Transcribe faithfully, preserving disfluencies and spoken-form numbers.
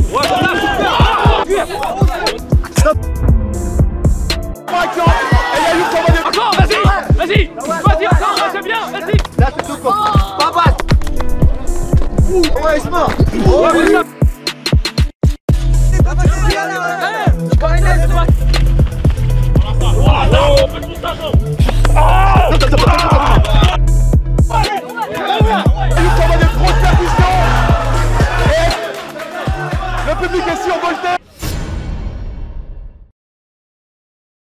Stop. Encore, vas-y, vas-y, vas-y, encore, c'est bien, vas-y. Là, c'est tout court. Pas balle. Ouais, il se mord. Oh, mais ça... Le public est survolté.